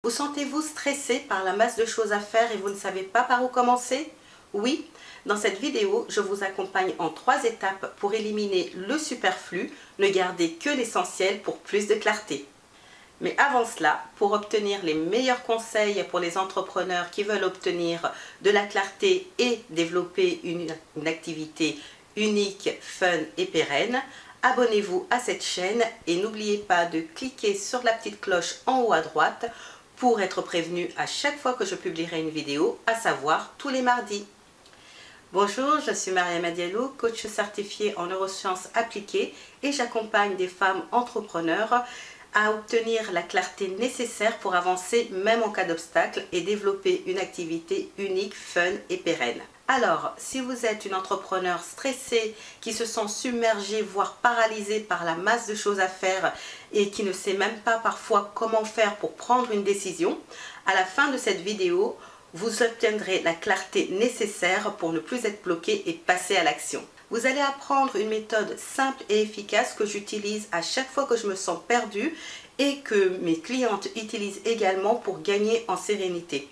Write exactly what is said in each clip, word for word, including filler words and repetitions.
Vous sentez-vous stressé par la masse de choses à faire et vous ne savez pas par où commencer? Oui, dans cette vidéo, je vous accompagne en trois étapes pour éliminer le superflu, ne garder que l'essentiel pour plus de clarté. Mais avant cela, pour obtenir les meilleurs conseils pour les entrepreneurs qui veulent obtenir de la clarté et développer une, une activité unique, fun et pérenne, abonnez-vous à cette chaîne et n'oubliez pas de cliquer sur la petite cloche en haut à droite pour être prévenu à chaque fois que je publierai une vidéo, à savoir tous les mardis. Bonjour, je suis Mariama Diallo, coach certifié en neurosciences appliquées et j'accompagne des femmes entrepreneurs à obtenir la clarté nécessaire pour avancer même en cas d'obstacle et développer une activité unique, fun et pérenne. Alors, si vous êtes une entrepreneur stressée, qui se sent submergée, voire paralysée par la masse de choses à faire et qui ne sait même pas parfois comment faire pour prendre une décision, à la fin de cette vidéo, vous obtiendrez la clarté nécessaire pour ne plus être bloqué et passer à l'action. Vous allez apprendre une méthode simple et efficace que j'utilise à chaque fois que je me sens perdue et que mes clientes utilisent également pour gagner en sérénité.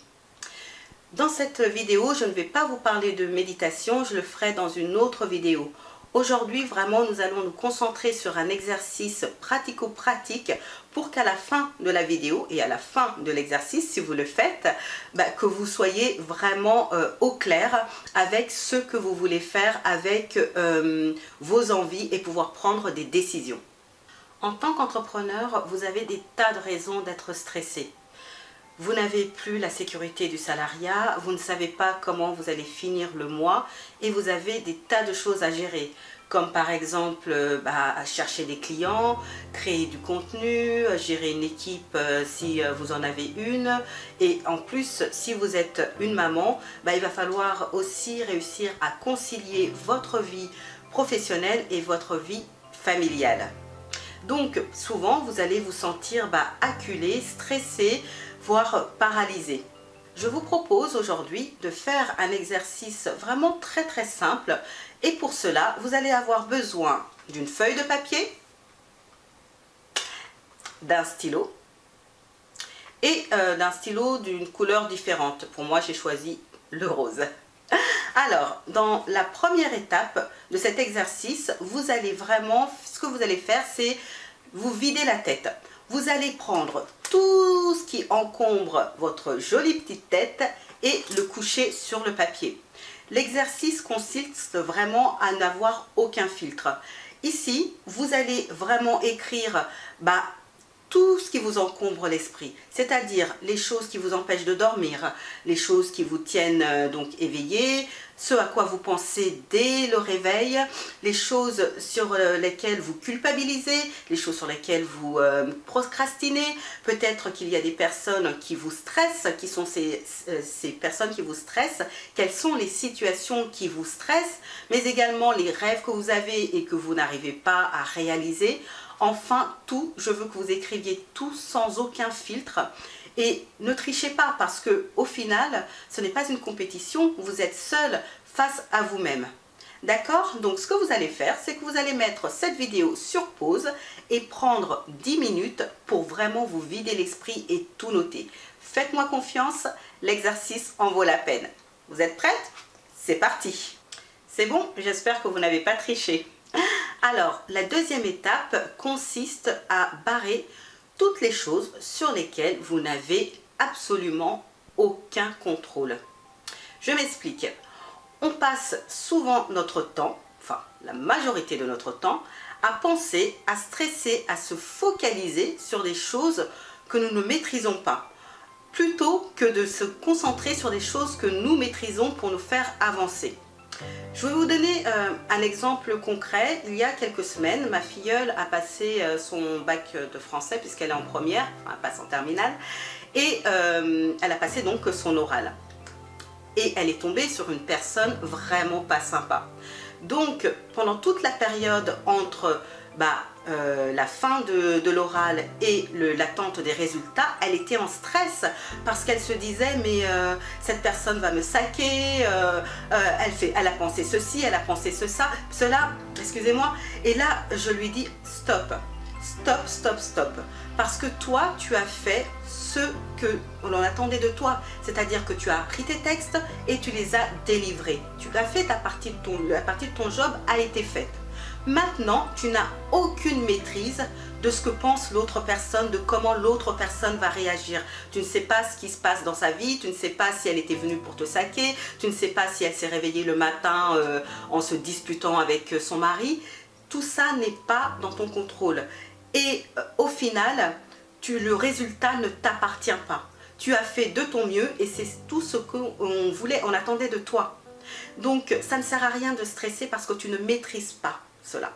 Dans cette vidéo, je ne vais pas vous parler de méditation, je le ferai dans une autre vidéo. Aujourd'hui, vraiment, nous allons nous concentrer sur un exercice pratico-pratique pour qu'à la fin de la vidéo et à la fin de l'exercice, si vous le faites, bah, que vous soyez vraiment euh, au clair avec ce que vous voulez faire, avec euh, vos envies et pouvoir prendre des décisions. En tant qu'entrepreneur, vous avez des tas de raisons d'être stressé. Vous n'avez plus la sécurité du salariat, vous ne savez pas comment vous allez finir le mois et vous avez des tas de choses à gérer, comme par exemple bah, chercher des clients, créer du contenu, gérer une équipe euh, si vous en avez une. Et en plus, si vous êtes une maman, bah, il va falloir aussi réussir à concilier votre vie professionnelle et votre vie familiale. Donc souvent, vous allez vous sentir bah, acculé, stressé, voire paralysé. Je vous propose aujourd'hui de faire un exercice vraiment très très simple et pour cela vous allez avoir besoin d'une feuille de papier, d'un stylo et euh, d'un stylo d'une couleur différente. Pour moi j'ai choisi le rose. Alors dans la première étape de cet exercice, vous allez vraiment, ce que vous allez faire c'est vous vider la tête. Vous allez prendre tout ce qui encombre votre jolie petite tête et le coucher sur le papier. L'exercice consiste vraiment à n'avoir aucun filtre. Ici, vous allez vraiment écrire bah, tout ce qui vous encombre l'esprit, c'est-à-dire les choses qui vous empêchent de dormir, les choses qui vous tiennent euh, donc éveillé, ce à quoi vous pensez dès le réveil, les choses sur euh, lesquelles vous culpabilisez, les choses sur lesquelles vous euh, procrastinez. Peut-être qu'il y a des personnes qui vous stressent, qui sont ces, euh, ces personnes qui vous stressent, quelles sont les situations qui vous stressent, mais également les rêves que vous avez et que vous n'arrivez pas à réaliser. Enfin, tout, je veux que vous écriviez tout sans aucun filtre et ne trichez pas parce que au final, ce n'est pas une compétition, vous êtes seul face à vous-même. D'accord? Donc ce que vous allez faire, c'est que vous allez mettre cette vidéo sur pause et prendre dix minutes pour vraiment vous vider l'esprit et tout noter. Faites-moi confiance, l'exercice en vaut la peine. Vous êtes prêtes? C'est parti! C'est bon, j'espère que vous n'avez pas triché. Alors, la deuxième étape consiste à barrer toutes les choses sur lesquelles vous n'avez absolument aucun contrôle. Je m'explique. On passe souvent notre temps, enfin la majorité de notre temps, à penser, à stresser, à se focaliser sur des choses que nous ne maîtrisons pas, plutôt que de se concentrer sur des choses que nous maîtrisons pour nous faire avancer. Je vais vous donner euh, un exemple concret. Il y a quelques semaines, ma filleule a passé euh, son bac de français puisqu'elle est en première, enfin elle passe en terminale, et euh, elle a passé donc son oral. Et elle est tombée sur une personne vraiment pas sympa. Donc pendant toute la période entre bah, euh, la fin de, de l'oral et l'attente des résultats, elle était en stress parce qu'elle se disait mais euh, cette personne va me saquer, euh, euh, elle, fait, elle a pensé ceci, elle a pensé ce, ça, cela, excusez-moi. Et là je lui dis stop, stop, stop, stop. Parce que toi, tu as fait ce que l'on attendait de toi. C'est-à-dire que tu as pris tes textes et tu les as délivrés. Tu l'as fait, ta partie de ton, la partie de ton job a été faite. Maintenant, tu n'as aucune maîtrise de ce que pense l'autre personne, de comment l'autre personne va réagir. Tu ne sais pas ce qui se passe dans sa vie, tu ne sais pas si elle était venue pour te saquer, tu ne sais pas si elle s'est réveillée le matin euh, en se disputant avec son mari. Tout ça n'est pas dans ton contrôle. Et euh, au final, tu, le résultat ne t'appartient pas. Tu as fait de ton mieux et c'est tout ce qu'on voulait, on attendait de toi. Donc, ça ne sert à rien de stresser parce que tu ne maîtrises pas cela.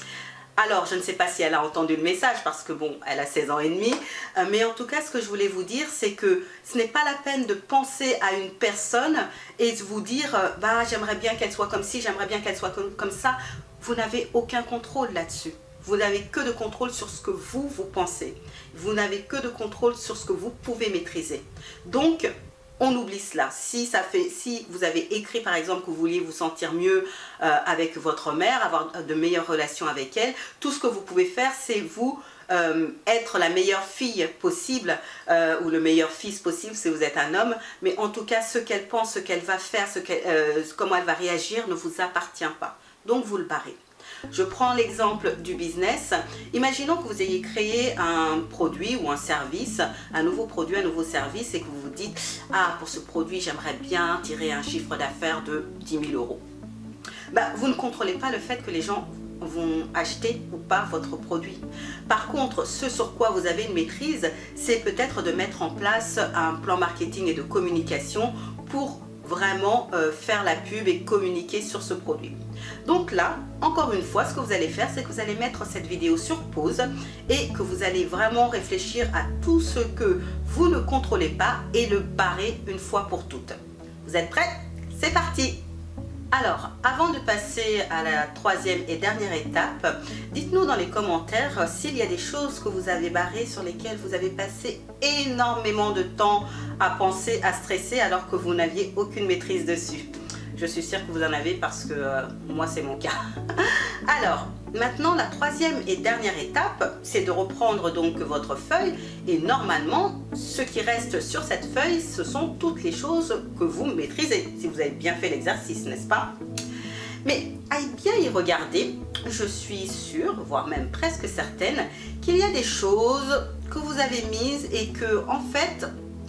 Alors, je ne sais pas si elle a entendu le message parce que bon, elle a seize ans et demi. Euh, mais en tout cas, ce que je voulais vous dire, c'est que ce n'est pas la peine de penser à une personne et de vous dire, euh, bah, j'aimerais bien qu'elle soit comme ci, j'aimerais bien qu'elle soit comme, comme ça. Vous n'avez aucun contrôle là-dessus. Vous n'avez que de contrôle sur ce que vous, vous pensez. Vous n'avez que de contrôle sur ce que vous pouvez maîtriser. Donc, on oublie cela. Si, ça fait, si vous avez écrit par exemple que vous vouliez vous sentir mieux euh, avec votre mère, avoir de meilleures relations avec elle, tout ce que vous pouvez faire, c'est vous euh, être la meilleure fille possible euh, ou le meilleur fils possible si vous êtes un homme. Mais en tout cas, ce qu'elle pense, ce qu'elle va faire, ce qu'elle, euh, comment elle va réagir ne vous appartient pas. Donc vous le barrez. Je prends l'exemple du business. Imaginons que vous ayez créé un produit ou un service, un nouveau produit, un nouveau service et que vous vous dites « Ah, pour ce produit, j'aimerais bien tirer un chiffre d'affaires de dix mille euros. » Ben, vous ne contrôlez pas le fait que les gens vont acheter ou pas votre produit. Par contre, ce sur quoi vous avez une maîtrise, c'est peut-être de mettre en place un plan marketing et de communication pour vraiment euh, faire la pub et communiquer sur ce produit. Donc là, encore une fois, ce que vous allez faire, c'est que vous allez mettre cette vidéo sur pause et que vous allez vraiment réfléchir à tout ce que vous ne contrôlez pas et le barrer une fois pour toutes. Vous êtes prêts? C'est parti! Alors, avant de passer à la troisième et dernière étape, dites-nous dans les commentaires s'il y a des choses que vous avez barrées sur lesquelles vous avez passé énormément de temps à penser, à stresser alors que vous n'aviez aucune maîtrise dessus. Je suis sûre que vous en avez parce que euh, moi c'est mon cas. Alors, maintenant la troisième et dernière étape, c'est de reprendre donc votre feuille et normalement, ce qui reste sur cette feuille, ce sont toutes les choses que vous maîtrisez, si vous avez bien fait l'exercice, n'est-ce pas? Mais à bien y regarder, je suis sûre, voire même presque certaine, qu'il y a des choses que vous avez mises et que en fait,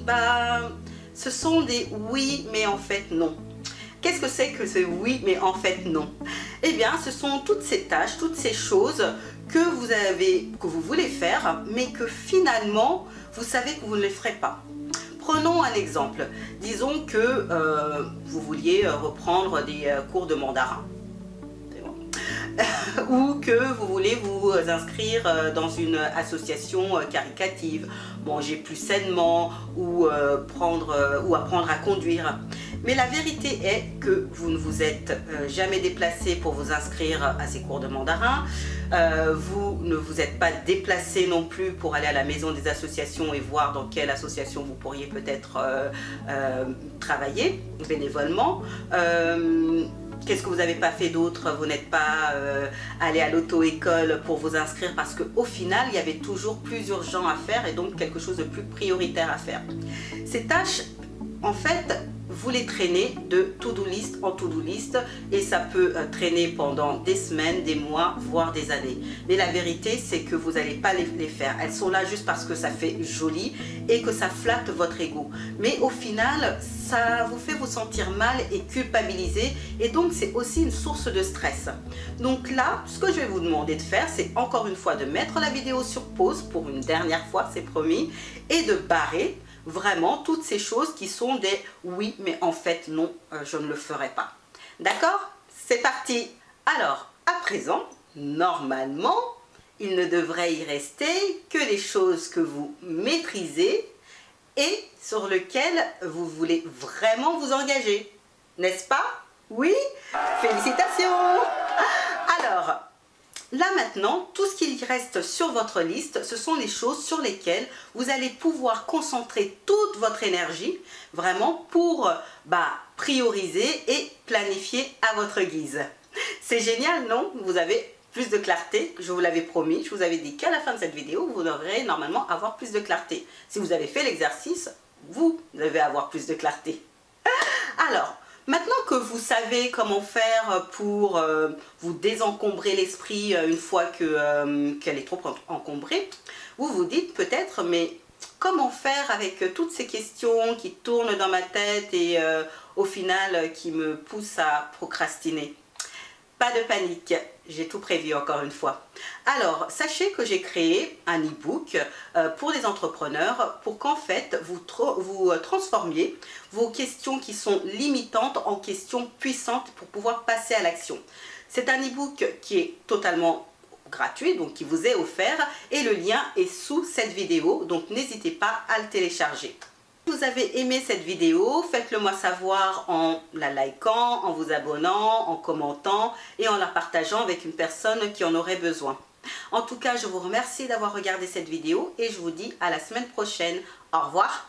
bah, ce sont des oui mais en fait non. Qu'est-ce que c'est que ce oui mais en fait non? Eh bien, ce sont toutes ces tâches, toutes ces choses que vous avez, que vous voulez faire, mais que finalement, vous savez que vous ne les ferez pas. Prenons un exemple. Disons que euh, vous vouliez reprendre des euh, cours de mandarin. Ou que vous voulez vous inscrire dans une association caritative, manger plus sainement ou, euh, prendre, euh, ou apprendre à conduire. Mais la vérité est que vous ne vous êtes euh, jamais déplacé pour vous inscrire à ces cours de mandarin. Euh, vous ne vous êtes pas déplacé non plus pour aller à la maison des associations et voir dans quelle association vous pourriez peut-être euh, euh, travailler bénévolement. Euh, Qu'est-ce que vous n'avez pas fait d'autre? Vous n'êtes pas euh, allé à l'auto-école pour vous inscrire parce qu'au final, il y avait toujours plus urgent à faire et donc quelque chose de plus prioritaire à faire. Ces tâches, en fait, vous les traînez de to-do list en to-do list et ça peut euh, traîner pendant des semaines, des mois, voire des années. Mais la vérité, c'est que vous n'allez pas les, les faire. Elles sont là juste parce que ça fait joli et que ça flatte votre ego. Mais au final, ça vous fait vous sentir mal et culpabiliser et donc c'est aussi une source de stress. Donc là, ce que je vais vous demander de faire, c'est encore une fois de mettre la vidéo sur pause pour une dernière fois, c'est promis, et de barrer vraiment toutes ces choses qui sont des oui mais en fait non, euh, je ne le ferai pas. D'accord? C'est parti. Alors à présent, normalement il ne devrait y rester que les choses que vous maîtrisez et sur lesquelles vous voulez vraiment vous engager, n'est-ce pas? Oui? Félicitations. Alors là maintenant, tout ce qu'il reste sur votre liste, ce sont les choses sur lesquelles vous allez pouvoir concentrer toute votre énergie, vraiment pour bah, prioriser et planifier à votre guise. C'est génial, non? Vous avez plus de clarté, je vous l'avais promis, je vous avais dit qu'à la fin de cette vidéo, vous devrez normalement avoir plus de clarté. Si vous avez fait l'exercice, vous devez avoir plus de clarté. Alors, maintenant que vous savez comment faire pour euh, vous désencombrer l'esprit une fois que, euh, qu'elle est trop encombrée, vous vous dites peut-être, mais comment faire avec toutes ces questions qui tournent dans ma tête et euh, au final qui me poussent à procrastiner? Pas de panique, j'ai tout prévu encore une fois. Alors, sachez que j'ai créé un e-book euh, pour les entrepreneurs pour qu'en fait, vous, vous transformiez vos questions qui sont limitantes en questions puissantes pour pouvoir passer à l'action. C'est un e-book qui est totalement gratuit, donc qui vous est offert, et le lien est sous cette vidéo, donc n'hésitez pas à le télécharger. Si vous avez aimé cette vidéo, faites-le moi savoir en la likant, en vous abonnant, en commentant et en la partageant avec une personne qui en aurait besoin. En tout cas, je vous remercie d'avoir regardé cette vidéo et je vous dis à la semaine prochaine. Au revoir.